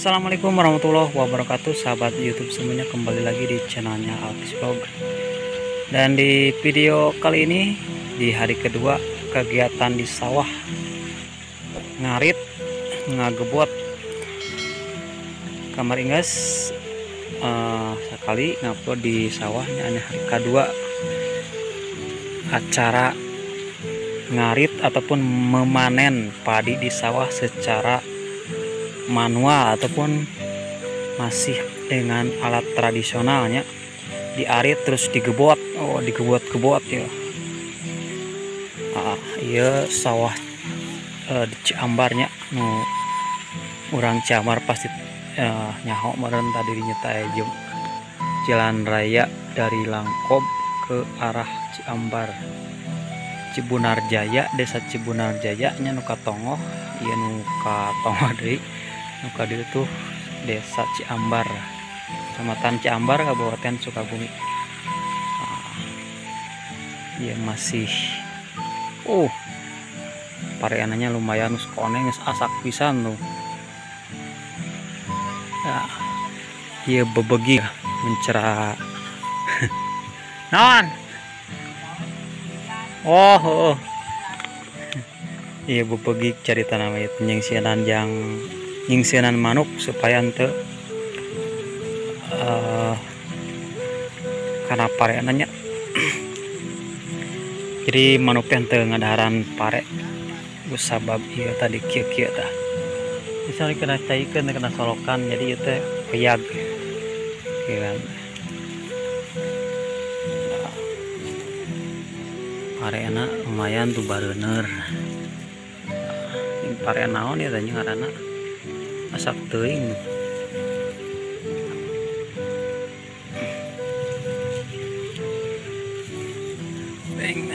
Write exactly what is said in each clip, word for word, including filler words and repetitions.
Assalamualaikum warahmatullahi wabarakatuh, sahabat YouTube semuanya, kembali lagi di channelnya Alvis Vlog. Dan di video kali ini di hari kedua kegiatan di sawah ngarit ngagebot kamar ingas uh, sekali ngupload di sawahnya hanya hari kedua acara ngarit ataupun memanen padi di sawah secara manual ataupun masih dengan alat tradisionalnya, diarit terus digebot. Oh, digebot-gebot ya. Ah, iya sawah uh, di Ciambarnya nu urang Ciambar pasti uh, nyaho meureun tadi dinyata jeung jalan raya dari Langkob ke arah Ciambar, Cibunar Jaya, desa Cibunar Jaya nya nu katongoh, ieu nu katongoh deui. Nuka dia tuh desa Ciambar, kecamatan Ciambar, Kabupaten Sukabumi. Nah, dia masih uh pareananya lumayan koneng, asak pisan tuh ya. Dia bebegi mencerah non oh, oh. Iya bebegi cari tanah penyingsiran yang nyingsiran manuk supaya ente uh, karena pare nanya jadi manuk ente ngadaharan pare sabab iya tadi kia-kia dah misalnya kena cairkan kena solokan jadi itu keyag ya kan. Pare enak lumayan tuh barener ini pare naon ya tanya karena asak teuing. Beng.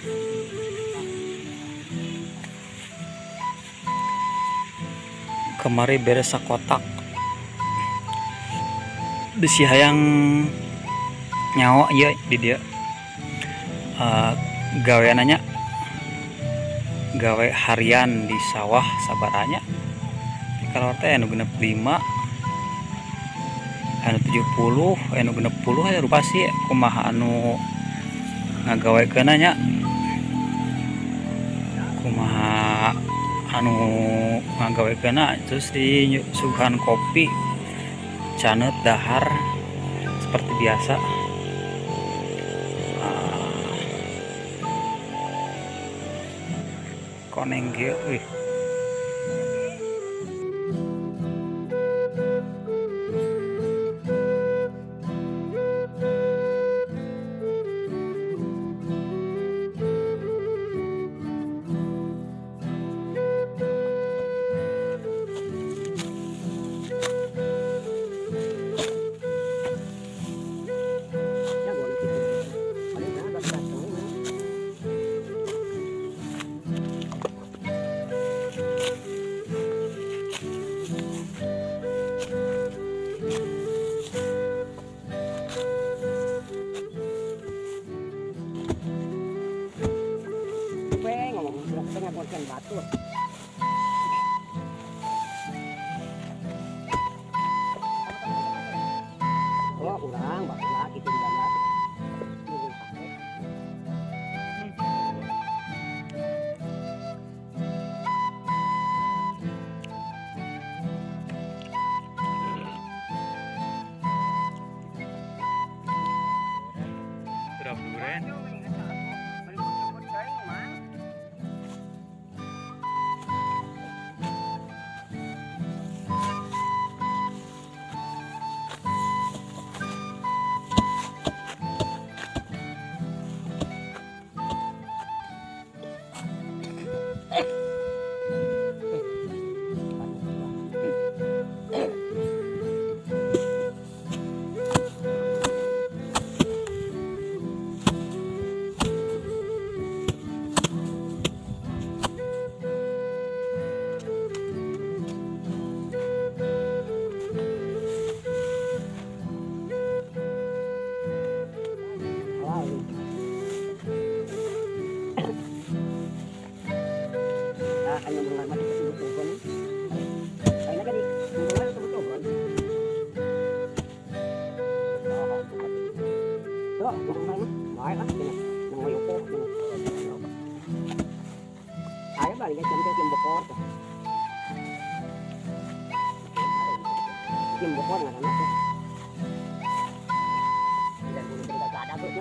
Kemari beres sakotak. Besi hayang nyawa ieu di dia. Uh, gaweananya gawe harian di sawah sabaranya. Kalau teh anu genep lima anu tujuh puluh anu genep puluh aya rupa sih kumaha anu ngagawekeun nya kumaha anu ngagawekeun terus di suguhan kopi caneut dahar seperti biasa. Ah, koneng ge euy. Batur. Oh, kurang bapak gitu banget. Berapa duren? hanya menghormati keputusan. Kayaknya kan di kali ya jam jam bokor. Jam bokor nggak ada. Dan dulu kita nggak ada tuh.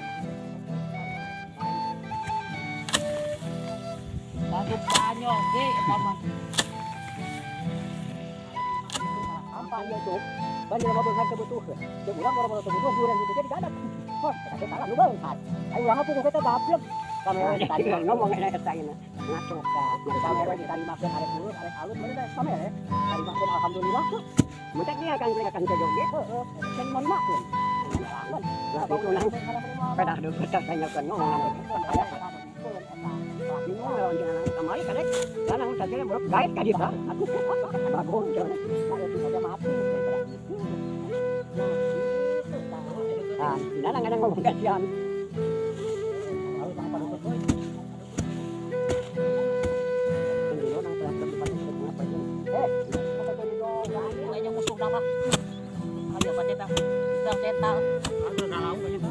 Lagu banyo, ge, sama. Apa ya tuh? Banyak orang benar kebutuhan. Sebulan orang-orang kebutuhan durian itu jadi gak ada. Oh, kita salah lu bang. Ayo orang apa kita gablek. Kamera tadi ngomong enak saya ngaco ka. Kamera tadi makan arek dulu, arek alus mana kamera ya. Tadi makan alhamdulillah tuh. Mutek dia akan akan ke joget. Heeh. Kan mau makan. Lah itu nang. Pedah dulu kita tanya kan ngomong nang. Ini mau lawan jalan kemarin kan. Jangan saja belum guide ka dia. Aku bagus jalan. Ada saja mati. Ah, tidak ada yang ngomong kasihan. Kayaknya musuh nama. Ayo pada bang, bang tetal. Ada kalau kayaknya.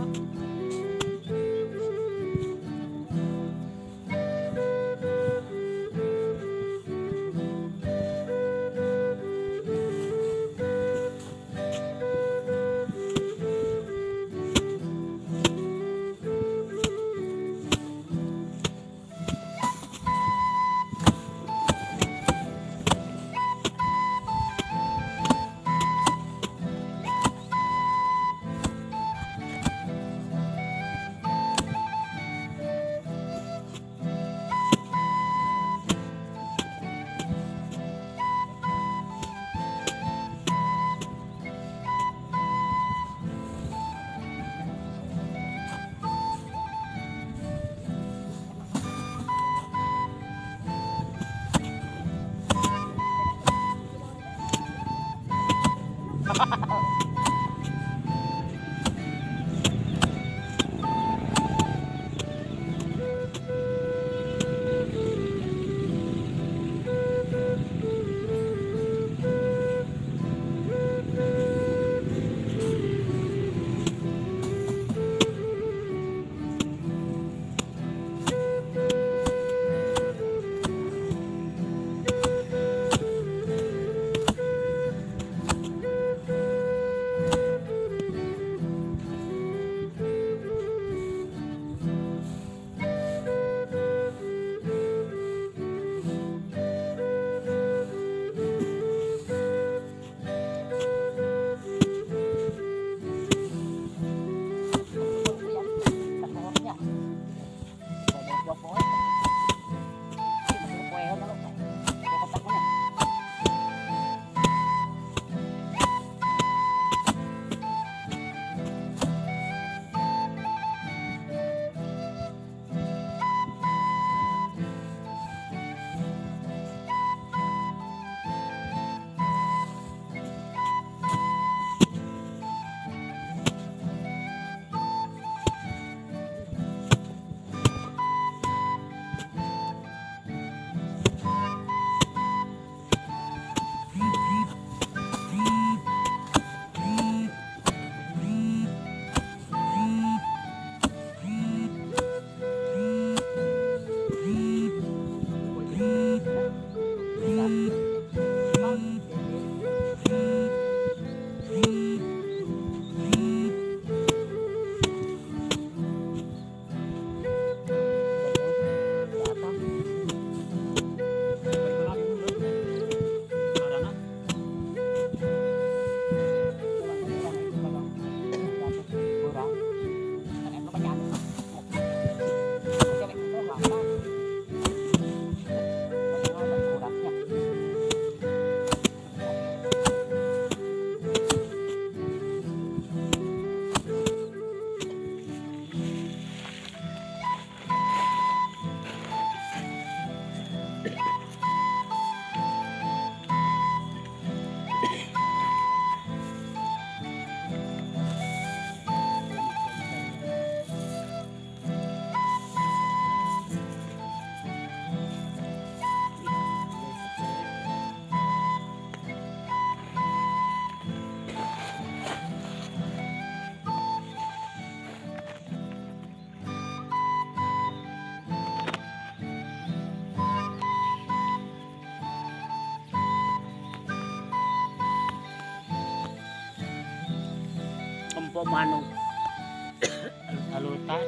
po manong alutan.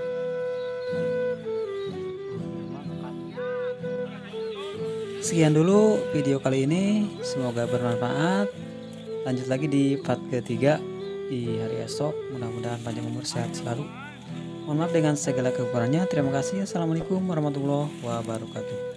Sekian dulu video kali ini, semoga bermanfaat. Lanjut lagi di part ketiga di hari esok. Mudah-mudahan panjang umur, sehat selalu. Mohon maaf dengan segala kekurangannya. Terima kasih. Assalamualaikum warahmatullahi wabarakatuh.